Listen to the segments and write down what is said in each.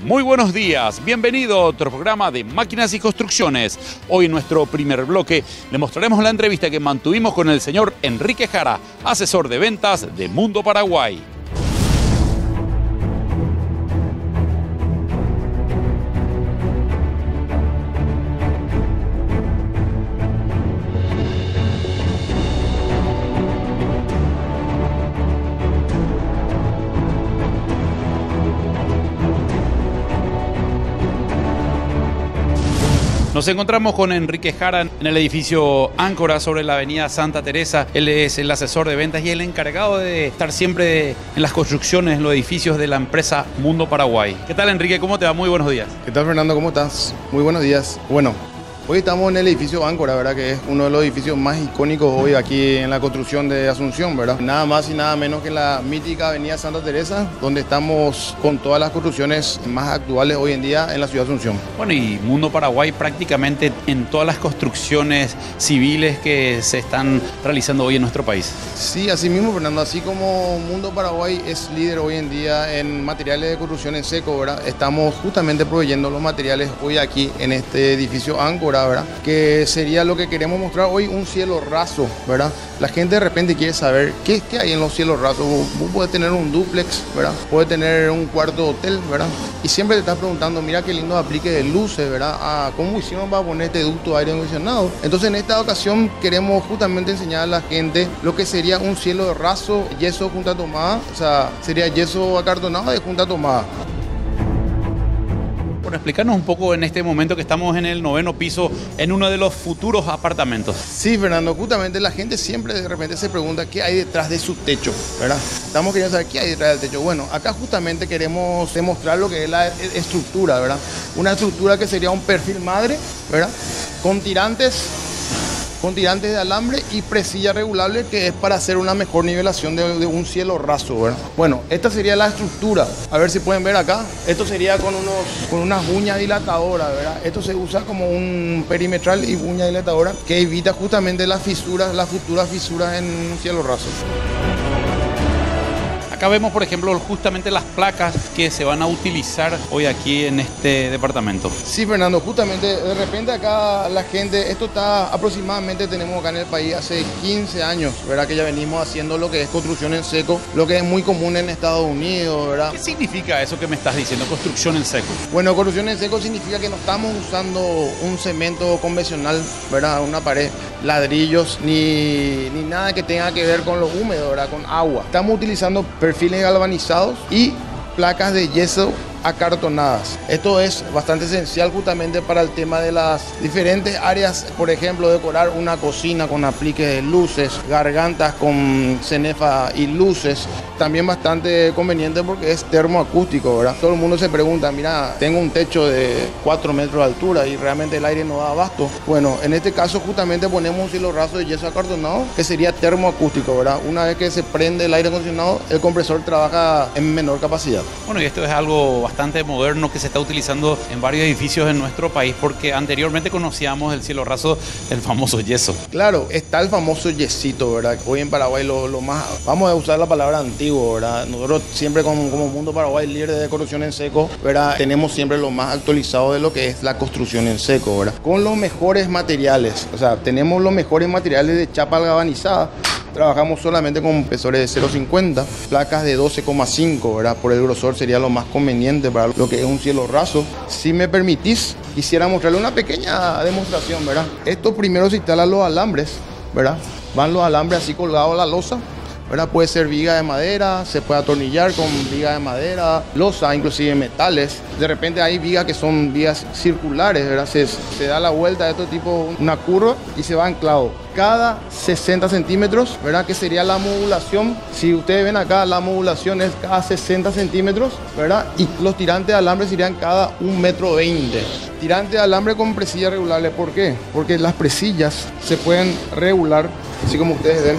Muy buenos días, bienvenido a otro programa de Máquinas y Construcciones. Hoy en nuestro primer bloque le mostraremos la entrevista que mantuvimos con el señor Enrique Jara, asesor de ventas de Mundo Paraguay. Nos encontramos con Enrique Jara en el edificio Áncora sobre la avenida Santa Teresa. Él es el asesor de ventas y el encargado de estar siempre en las construcciones, en los edificios de la empresa Mundo Paraguay. ¿Qué tal, Enrique? ¿Cómo te va? Muy buenos días. ¿Qué tal, Fernando? ¿Cómo estás? Muy buenos días. Bueno, hoy estamos en el edificio Áncora, ¿verdad? Que es uno de los edificios más icónicos hoy aquí en la construcción de Asunción, ¿verdad? Nada más y nada menos que la mítica avenida Santa Teresa, donde estamos con todas las construcciones más actuales hoy en día en la ciudad de Asunción. Bueno, y Mundo Paraguay prácticamente en todas las construcciones civiles que se están realizando hoy en nuestro país. Sí, así mismo, Fernando. Así como Mundo Paraguay es líder hoy en día en materiales de construcción en seco, ¿verdad? Estamos justamente proveyendo los materiales hoy aquí en este edificio Áncora, ¿verdad? Que sería lo que queremos mostrar hoy, un cielo raso, ¿verdad? La gente de repente quiere saber qué hay en los cielos rasos. Vos podés tener un dúplex, ¿verdad? Puedes tener un cuarto de hotel, ¿verdad? Y siempre te estás preguntando, mira qué lindo aplique de luces, ¿verdad? ¿Cómo hicieron para poner este ducto de aire acondicionado? Entonces en esta ocasión queremos justamente enseñar a la gente lo que sería un cielo raso, yeso junta tomada, o sea, sería yeso acartonado de junta tomada. Bueno, explícanos un poco en este momento que estamos en el 9º piso, en uno de los futuros apartamentos. Sí, Fernando, justamente la gente siempre de repente se pregunta qué hay detrás de su techo, ¿verdad? Estamos queriendo saber qué hay detrás del techo. Bueno, acá justamente queremos demostrar lo que es la estructura, ¿verdad? Una estructura que sería un perfil madre, ¿verdad? Con tirantes de alambre y presilla regulable, que es para hacer una mejor nivelación de un cielo raso, ¿verdad? Bueno, esta sería la estructura. A ver si pueden ver acá. Esto sería con unas uñas dilatadoras, ¿verdad? Esto se usa como un perimetral y uña dilatadora que evita justamente las futuras fisuras en un cielo raso. Acá vemos, por ejemplo, justamente las placas que se van a utilizar hoy aquí en este departamento. Sí, Fernando, justamente de repente acá la gente, esto está aproximadamente, tenemos acá en el país hace 15 años, ¿verdad? Que ya venimos haciendo lo que es construcción en seco, lo que es muy común en Estados Unidos, ¿verdad? ¿Qué significa eso que me estás diciendo, construcción en seco? Bueno, construcción en seco significa que no estamos usando un cemento convencional, ¿verdad? Una pared, ladrillos, ni nada que tenga que ver con lo húmedo, ¿verdad? Con agua. Estamos utilizando perfiles galvanizados y placas de yeso acartonadas. Esto es bastante esencial justamente para el tema de las diferentes áreas, por ejemplo, decorar una cocina con apliques de luces, gargantas con cenefa y luces. También bastante conveniente porque es termoacústico, ¿verdad? Todo el mundo se pregunta, mira, tengo un techo de 4 metros de altura y realmente el aire no da abasto. Bueno, en este caso justamente ponemos un cielo raso de yeso acartonado que sería termoacústico, ¿verdad? Una vez que se prende el aire acondicionado, el compresor trabaja en menor capacidad. Bueno, y esto es algo bastante moderno que se está utilizando en varios edificios en nuestro país, porque anteriormente conocíamos el cielo raso, el famoso yeso. Claro, está el famoso yesito, ¿verdad? Hoy en Paraguay lo más, vamos a usar la palabra antiguo, ¿verdad? Nosotros siempre como Mundo Paraguay, líder de construcción en seco, ¿verdad? Tenemos siempre lo más actualizado de lo que es la construcción en seco, ¿verdad? Con los mejores materiales, o sea, tenemos los mejores materiales de chapa galvanizada. Trabajamos solamente con compresores de 0,50, placas de 12,5, ¿verdad? Por el grosor sería lo más conveniente para lo que es un cielo raso. Si me permitís, quisiera mostrarle una pequeña demostración, ¿verdad? Esto primero se instalan los alambres, ¿verdad? Van los alambres así colgados a la losa, ¿verdad? Puede ser viga de madera, se puede atornillar con viga de madera, losa, inclusive metales. De repente hay vigas que son vigas circulares, ¿verdad? Se da la vuelta de este tipo, una curva, y se va anclado. Cada 60 centímetros, ¿verdad? Que sería la modulación. Si ustedes ven acá, la modulación es cada 60 centímetros, ¿verdad? Y los tirantes de alambre serían cada 1,20 metros. Tirante de alambre con presilla regulable. ¿Por qué? Porque las presillas se pueden regular, así como ustedes ven.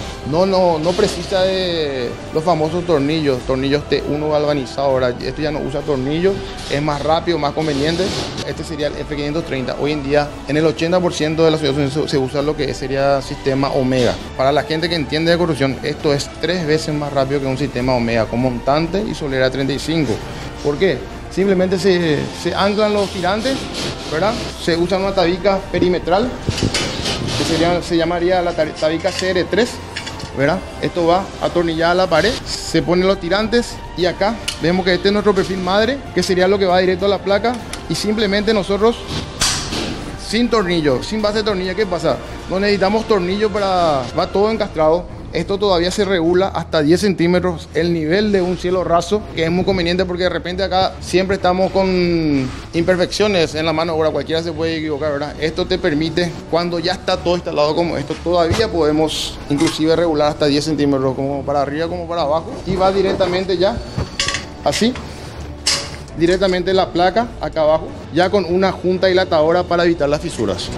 No precisa de los famosos tornillos T1 galvanizado, ¿verdad? Esto ya no usa tornillos, es más rápido, más conveniente. Este sería el F530. Hoy en día, en el 80% de la ciudad se usa lo que sería sistema Omega. Para la gente que entiende de construcción, esto es 3 veces más rápido que un sistema Omega, con montante y solera 35. ¿Por qué? simplemente se anclan los tirantes, ¿verdad? Se usa una tabica perimetral, que se llamaría la tabica CR3, ¿verdad? Esto va atornillada a la pared, se ponen los tirantes y acá vemos que este es nuestro perfil madre, que sería lo que va directo a la placa, y simplemente nosotros, sin tornillo, sin base de tornilla, ¿qué pasa? No necesitamos tornillo va todo encastrado. Esto todavía se regula hasta 10 centímetros el nivel de un cielo raso, que es muy conveniente porque de repente acá siempre estamos con imperfecciones en la mano de obra, cualquiera se puede equivocar, ¿verdad? Esto te permite, cuando ya está todo instalado como esto, todavía podemos inclusive regular hasta 10 centímetros, como para arriba como para abajo, y va directamente ya, así, directamente la placa acá abajo, ya con una junta dilatadora para evitar las fisuras.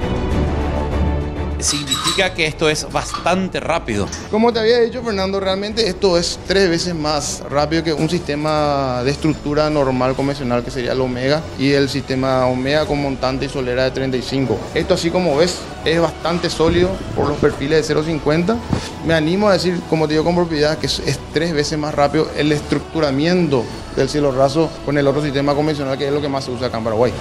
Significa que esto es bastante rápido. Como te había dicho, Fernando, realmente esto es 3 veces más rápido que un sistema de estructura normal convencional, que sería el Omega, y el sistema Omega con montante y solera de 35. Esto, así como ves, es bastante sólido por los perfiles de 0.50. Me animo a decir, como te digo con propiedad, que es 3 veces más rápido el estructuramiento del cielo raso con el otro sistema convencional, que es lo que más se usa acá en Paraguay.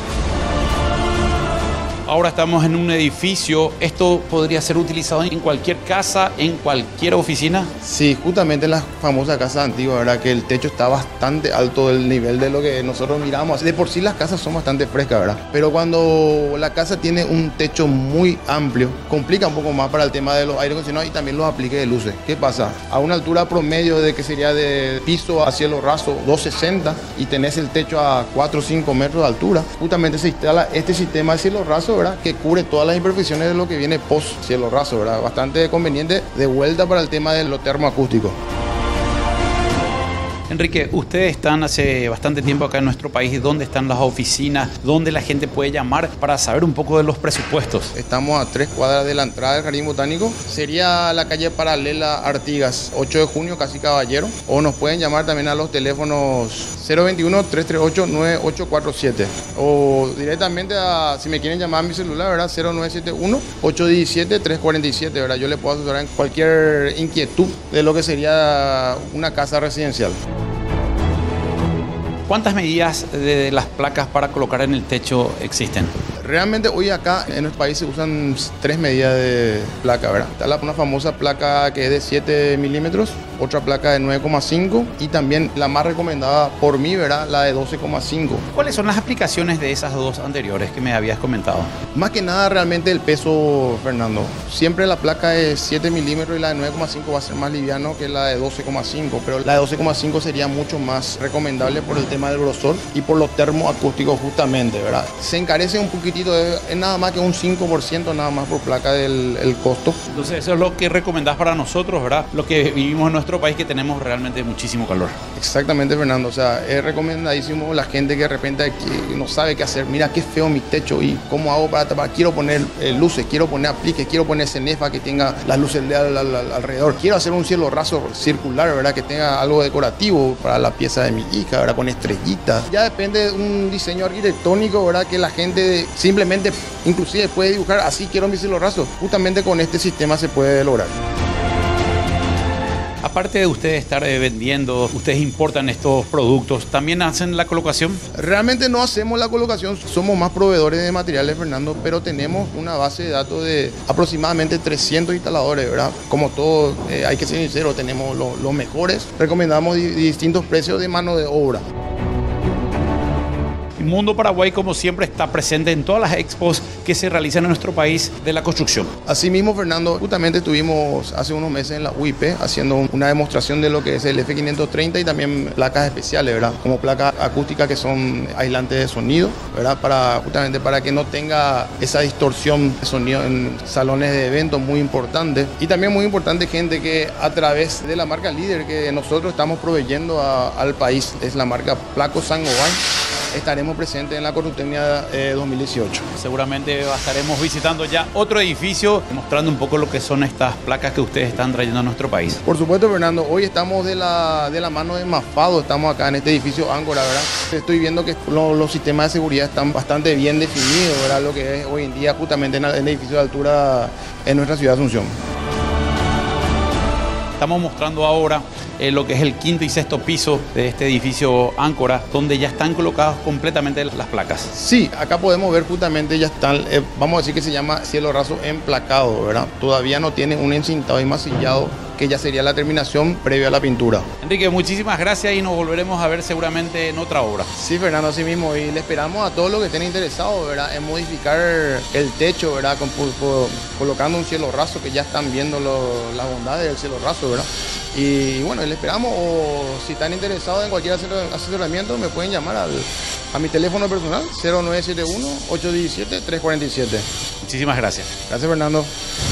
Ahora estamos en un edificio. ¿Esto podría ser utilizado en cualquier casa, en cualquier oficina? Sí, justamente en las famosas casas antiguas, ¿verdad? Que el techo está bastante alto del nivel de lo que nosotros miramos. De por sí las casas son bastante frescas, ¿verdad? Pero cuando la casa tiene un techo muy amplio, complica un poco más para el tema de los aire acondicionados y también los apliques de luces. ¿Qué pasa? A una altura promedio de que sería de piso a cielo raso 260 y tenés el techo a 4 o 5 metros de altura, justamente se instala este sistema de cielo raso, ¿verdad? Que cubre todas las imperfecciones de lo que viene post cielo raso, ¿verdad? Bastante conveniente de vuelta para el tema de lo termoacústico. Enrique, ustedes están hace bastante tiempo acá en nuestro país. ¿Dónde están las oficinas? ¿Dónde la gente puede llamar para saber un poco de los presupuestos? Estamos a 3 cuadras de la entrada del Jardín Botánico. Sería la calle paralela Artigas, 8 de junio, Casi Caballero. O nos pueden llamar también a los teléfonos 021-338-9847. O directamente si me quieren llamar a mi celular, ¿verdad? 0971-817-347, ¿verdad? Yo les puedo asesorar en cualquier inquietud de lo que sería una casa residencial. ¿Cuántas medidas de las placas para colocar en el techo existen? Realmente hoy acá en el país se usan 3 medidas de placa, ¿verdad? Está una famosa placa que es de 7 milímetros, otra placa de 9,5 y también la más recomendada por mí, ¿verdad? La de 12,5. ¿Cuáles son las aplicaciones de esas dos anteriores que me habías comentado? Más que nada realmente el peso, Fernando. Siempre la placa de 7 milímetros y la de 9,5 va a ser más liviano que la de 12,5, pero la de 12,5 sería mucho más recomendable por el tema del grosor y por los termoacústicos justamente, ¿verdad? Se encarece un poquitito, es nada más que un 5% nada más por placa del costo. Entonces eso es lo que recomendás para nosotros, ¿verdad? Lo que vivimos en nuestro país, que tenemos realmente muchísimo calor. Exactamente, Fernando. O sea, es recomendadísimo la gente que de repente no sabe qué hacer. Mira qué feo mi techo y cómo hago para tapar. Quiero poner luces, quiero poner apliques, quiero poner cenefa que tenga las luces LED alrededor. Quiero hacer un cielo raso circular, ¿verdad? Que tenga algo decorativo para la pieza de mi hija, ¿verdad? Con estrellitas. Ya depende de un diseño arquitectónico, ¿verdad? Que la gente simplemente, inclusive puede dibujar así, quiero mi cielo raso. Justamente con este sistema se puede lograr. Aparte de ustedes estar vendiendo, ustedes importan estos productos, ¿también hacen la colocación? Realmente no hacemos la colocación, somos más proveedores de materiales, Fernando, pero tenemos una base de datos de aproximadamente 300 instaladores, ¿verdad? Como todo, hay que ser sincero, tenemos los mejores, recomendamos distintos precios de mano de obra. Mundo Paraguay, como siempre, está presente en todas las expos que se realizan en nuestro país de la construcción. Asimismo, Fernando, justamente estuvimos hace unos meses en la UIP haciendo una demostración de lo que es el F530 y también placas especiales, ¿verdad? Como placas acústicas que son aislantes de sonido, ¿verdad? Justamente para que no tenga esa distorsión de sonido en salones de eventos, muy importante. Y también muy importante, gente, que a través de la marca líder que nosotros estamos proveyendo al país, es la marca Placo Saint-Gobain. Estaremos presentes en la Corruptenia 2018. Seguramente estaremos visitando ya otro edificio, mostrando un poco lo que son estas placas que ustedes están trayendo a nuestro país. Por supuesto, Fernando, hoy estamos de la mano de Mafado, estamos acá en este edificio Áncora, ¿verdad? Estoy viendo que los sistemas de seguridad están bastante bien definidos, ¿verdad? Lo que es hoy en día justamente en el edificio de altura en nuestra ciudad de Asunción. estamos mostrando ahora lo que es el quinto y sexto piso de este edificio Áncora, donde ya están colocadas completamente las placas. Sí, acá podemos ver justamente ya están, vamos a decir que se llama cielo raso emplacado, ¿verdad? Todavía no tiene un encintado y masillado, que ya sería la terminación previa a la pintura. Enrique, muchísimas gracias y nos volveremos a ver seguramente en otra obra. Sí, Fernando, así mismo, y le esperamos a todos los que estén interesados, ¿verdad?, en modificar el techo, ¿verdad?, colocando un cielo raso, que ya están viendo las bondades del cielo raso, ¿verdad? Y bueno, le esperamos, o si están interesados en cualquier asesoramiento, me pueden llamar a mi teléfono personal, 0971-817-347. Muchísimas gracias. Gracias, Fernando.